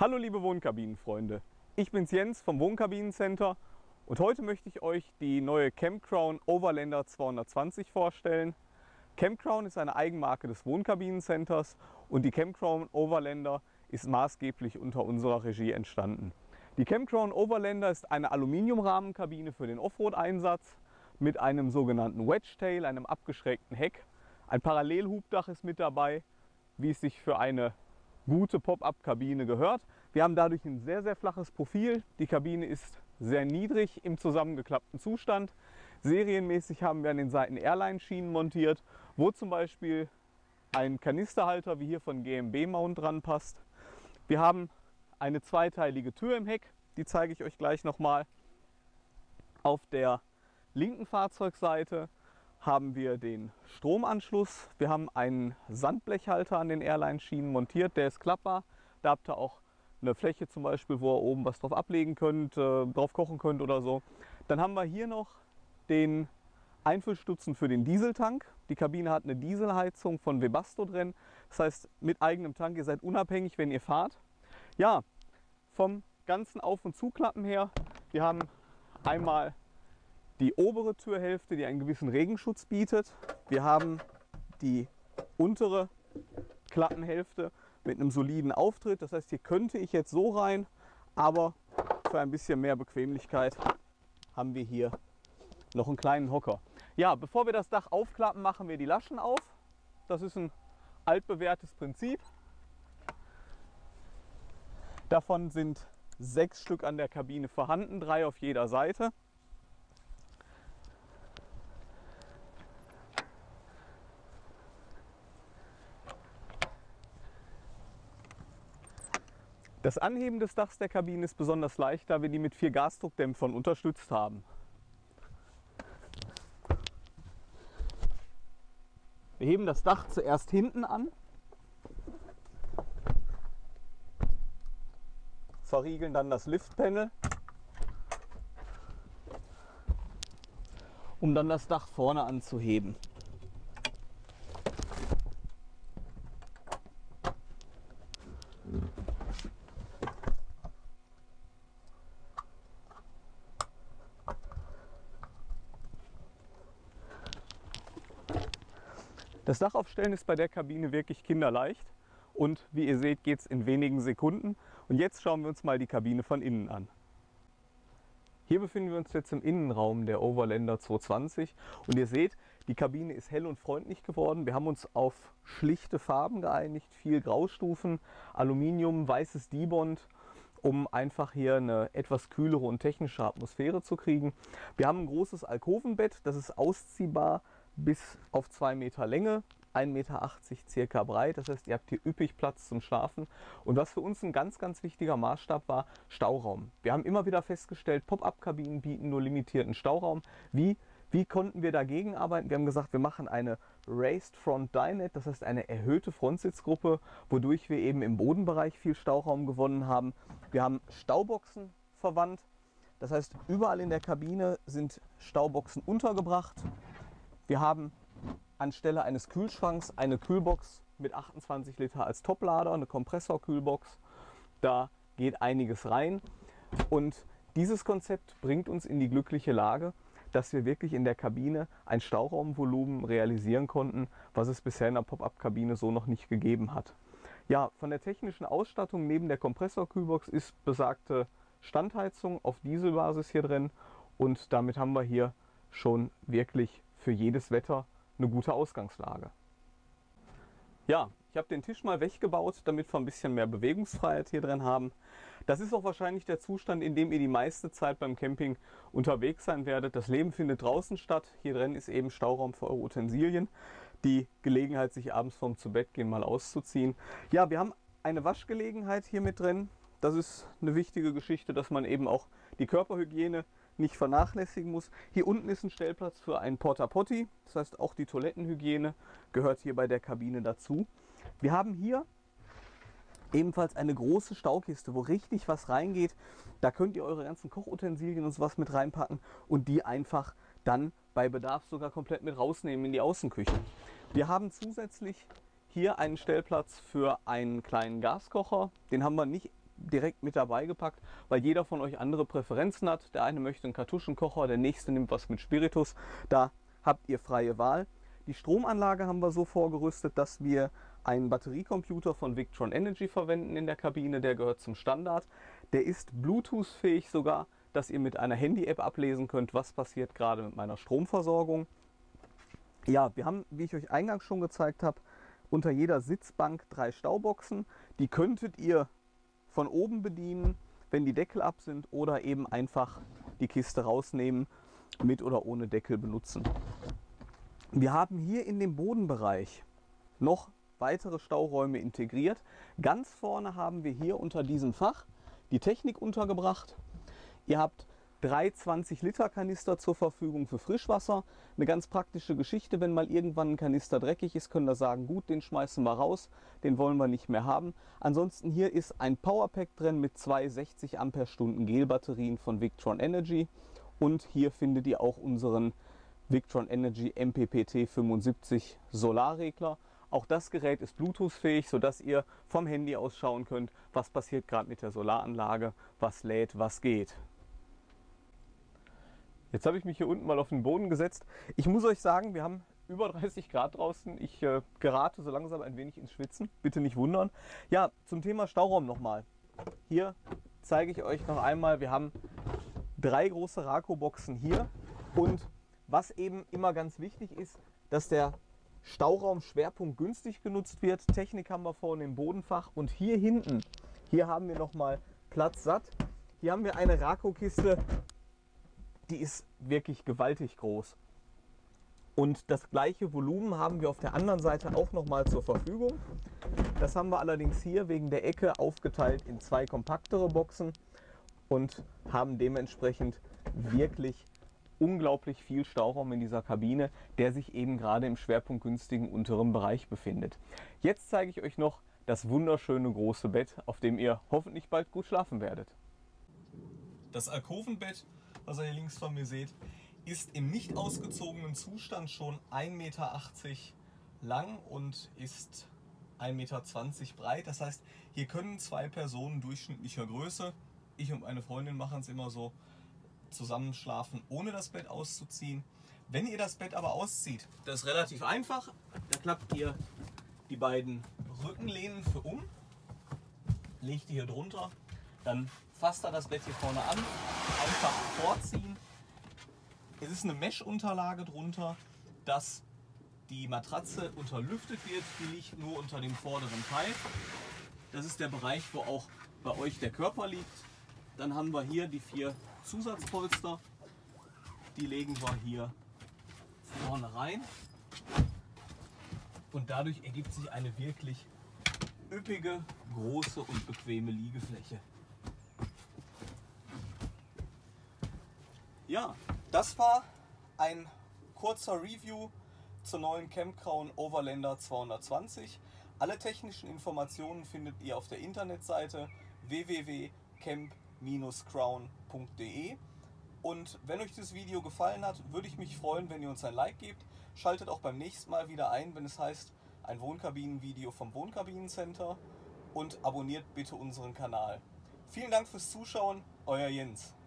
Hallo liebe Wohnkabinenfreunde, ich bin's Jens vom Wohnkabinencenter und heute möchte ich euch die neue Campcrown Overlander 220 vorstellen. Campcrown ist eine Eigenmarke des Wohnkabinencenters und die Campcrown Overlander ist maßgeblich unter unserer Regie entstanden. Die Campcrown Overlander ist eine Aluminiumrahmenkabine für den Offroad-Einsatz mit einem sogenannten Wedge-Tail, einem abgeschrägten Heck. Ein Parallelhubdach ist mit dabei, wie es sich für eine gute Pop-up-Kabine gehört. Wir haben dadurch ein sehr, sehr flaches Profil. Die Kabine ist sehr niedrig im zusammengeklappten Zustand. Serienmäßig haben wir an den Seiten Airline-Schienen montiert, wo zum Beispiel ein Kanisterhalter wie hier von GMB Mount dran passt. Wir haben eine zweiteilige Tür im Heck, die zeige ich euch gleich nochmal. Auf der linken Fahrzeugseite haben wir den Stromanschluss. Wir haben einen Sandblechhalter an den Airline-Schienen montiert, der ist klappbar. Da habt ihr auch eine Fläche zum Beispiel, wo ihr oben was drauf ablegen könnt, drauf kochen könnt oder so. Dann haben wir hier noch den Einfüllstutzen für den Dieseltank. Die Kabine hat eine Dieselheizung von Webasto drin. Das heißt, mit eigenem Tank, ihr seid unabhängig, wenn ihr fahrt. Ja, vom ganzen Auf- und Zuklappen her, wir haben einmal die obere Türhälfte, die einen gewissen Regenschutz bietet. Wir haben die untere Klappenhälfte mit einem soliden Auftritt. Das heißt, hier könnte ich jetzt so rein, aber für ein bisschen mehr Bequemlichkeit haben wir hier noch einen kleinen Hocker. Ja, bevor wir das Dach aufklappen, machen wir die Laschen auf. Das ist ein altbewährtes Prinzip. Davon sind 6 Stück an der Kabine vorhanden, 3 auf jeder Seite. Das Anheben des Dachs der Kabine ist besonders leicht, da wir die mit 4 Gasdruckdämpfern unterstützt haben. Wir heben das Dach zuerst hinten an, verriegeln dann das Liftpanel, um dann das Dach vorne anzuheben. Das Dach aufstellen ist bei der Kabine wirklich kinderleicht und wie ihr seht, geht es in wenigen Sekunden. Und jetzt schauen wir uns mal die Kabine von innen an. Hier befinden wir uns jetzt im Innenraum der Overlander 220 und ihr seht, die Kabine ist hell und freundlich geworden. Wir haben uns auf schlichte Farben geeinigt, viel Graustufen, Aluminium, weißes Dibond, um einfach hier eine etwas kühlere und technische Atmosphäre zu kriegen. Wir haben ein großes Alkovenbett, das ist ausziehbar bis auf 2 Meter Länge, 1,80 Meter circa breit. Das heißt, ihr habt hier üppig Platz zum Schlafen. Und was für uns ein ganz, ganz wichtiger Maßstab war, Stauraum. Wir haben immer wieder festgestellt, Pop-up-Kabinen bieten nur limitierten Stauraum. Wie konnten wir dagegen arbeiten? Wir haben gesagt, wir machen eine Raised Front Dinette, das heißt eine erhöhte Frontsitzgruppe, wodurch wir eben im Bodenbereich viel Stauraum gewonnen haben. Wir haben Stauboxen verwandt. Das heißt, überall in der Kabine sind Stauboxen untergebracht. Wir haben anstelle eines Kühlschranks eine Kühlbox mit 28 Liter als Toplader, eine Kompressorkühlbox. Da geht einiges rein und dieses Konzept bringt uns in die glückliche Lage, dass wir wirklich in der Kabine ein Stauraumvolumen realisieren konnten, was es bisher in der Pop-up-Kabine so noch nicht gegeben hat. Ja, von der technischen Ausstattung neben der Kompressorkühlbox ist besagte Standheizung auf Dieselbasis hier drin und damit haben wir hier schon wirklich für jedes Wetter eine gute Ausgangslage. Ja, ich habe den Tisch mal weggebaut, damit wir ein bisschen mehr Bewegungsfreiheit hier drin haben. Das ist auch wahrscheinlich der Zustand, in dem ihr die meiste Zeit beim Camping unterwegs sein werdet. Das Leben findet draußen statt. Hier drin ist eben Stauraum für eure Utensilien. Die Gelegenheit, sich abends vorm Zubettgehen mal auszuziehen. Ja, wir haben eine Waschgelegenheit hier mit drin. Das ist eine wichtige Geschichte, dass man eben auch die Körperhygiene nicht vernachlässigen muss. Hier unten ist ein Stellplatz für ein Porta Potty, das heißt auch die Toilettenhygiene gehört hier bei der Kabine dazu. Wir haben hier ebenfalls eine große Staukiste, wo richtig was reingeht. Da könnt ihr eure ganzen Kochutensilien und sowas mit reinpacken und die einfach dann bei Bedarf sogar komplett mit rausnehmen in die Außenküche. Wir haben zusätzlich hier einen Stellplatz für einen kleinen Gaskocher. Den haben wir nicht direkt mit dabei gepackt, weil jeder von euch andere Präferenzen hat. Der eine möchte einen Kartuschenkocher, der nächste nimmt was mit Spiritus. Da habt ihr freie Wahl. Die Stromanlage haben wir so vorgerüstet, dass wir einen Batteriecomputer von Victron Energy verwenden in der Kabine. Der gehört zum Standard. Der ist Bluetooth-fähig sogar, dass ihr mit einer Handy-App ablesen könnt, was passiert gerade mit meiner Stromversorgung. Ja, wir haben, wie ich euch eingangs schon gezeigt habe, unter jeder Sitzbank 3 Stauboxen. Die könntet ihr von oben bedienen, wenn die Deckel ab sind, oder eben einfach die Kiste rausnehmen, mit oder ohne Deckel benutzen. Wir haben hier in dem Bodenbereich noch weitere Stauräume integriert. Ganz vorne haben wir hier unter diesem Fach die Technik untergebracht. Ihr habt 3 20-Liter-Kanister zur Verfügung für Frischwasser. Eine ganz praktische Geschichte, wenn mal irgendwann ein Kanister dreckig ist, könnt ihr sagen, gut, den schmeißen wir raus, den wollen wir nicht mehr haben. Ansonsten hier ist ein Powerpack drin mit 2 60 Ampere-Stunden Gelbatterien von Victron Energy. Und hier findet ihr auch unseren Victron Energy MPPT 75 Solarregler. Auch das Gerät ist Bluetooth-fähig, sodass ihr vom Handy aus schauen könnt, was passiert gerade mit der Solaranlage, was lädt, was geht. Jetzt habe ich mich hier unten mal auf den Boden gesetzt. Ich muss euch sagen, wir haben über 30 Grad draußen. Ich gerate so langsam ein wenig ins Schwitzen. Bitte nicht wundern. Ja, zum Thema Stauraum nochmal. Hier zeige ich euch noch einmal, wir haben 3 große Raco-Boxen hier. Und was eben immer ganz wichtig ist, dass der Stauraum schwerpunktgünstig genutzt wird. Technik haben wir vorne im Bodenfach. Und hier hinten, hier haben wir nochmal Platz satt. Hier haben wir eine Raco-Kiste, die ist wirklich gewaltig groß. Und das gleiche Volumen haben wir auf der anderen Seite auch nochmal zur Verfügung. Das haben wir allerdings hier wegen der Ecke aufgeteilt in 2 kompaktere Boxen und haben dementsprechend wirklich unglaublich viel Stauraum in dieser Kabine, der sich eben gerade im schwerpunktgünstigen unteren Bereich befindet. Jetzt zeige ich euch noch das wunderschöne große Bett, auf dem ihr hoffentlich bald gut schlafen werdet. Das Alkovenbett, was ihr hier links von mir seht, ist im nicht ausgezogenen Zustand schon 1,80 Meter lang und ist 1,20 Meter breit. Das heißt, hier können 2 Personen durchschnittlicher Größe, ich und meine Freundin machen es immer so, zusammenschlafen, ohne das Bett auszuziehen. Wenn ihr das Bett aber auszieht, das ist relativ einfach. Da klappt ihr die beiden Rückenlehnen für um, legt die hier drunter, dann fasst ihr das Bett hier vorne an, einfach vorziehen. Es ist eine Mesh-Unterlage drunter, dass die Matratze unterlüftet wird. Die liegt nur unter dem vorderen Teil. Das ist der Bereich, wo auch bei euch der Körper liegt. Dann haben wir hier die 4 Zusatzpolster. Die legen wir hier vorne rein. Und dadurch ergibt sich eine wirklich üppige, große und bequeme Liegefläche. Ja, das war ein kurzer Review zur neuen Camp Crown Overlander 220. Alle technischen Informationen findet ihr auf der Internetseite www.camp-crown.de. Und wenn euch das Video gefallen hat, würde ich mich freuen, wenn ihr uns ein Like gebt. Schaltet auch beim nächsten Mal wieder ein, wenn es heißt, ein Wohnkabinenvideo vom Wohnkabinencenter. Und abonniert bitte unseren Kanal. Vielen Dank fürs Zuschauen, euer Jens.